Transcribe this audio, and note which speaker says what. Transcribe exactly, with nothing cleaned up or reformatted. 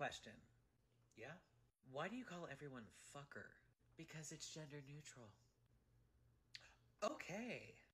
Speaker 1: Question.
Speaker 2: Yeah?
Speaker 1: Why do you call everyone fucker?
Speaker 2: Because it's gender neutral.
Speaker 1: Okay.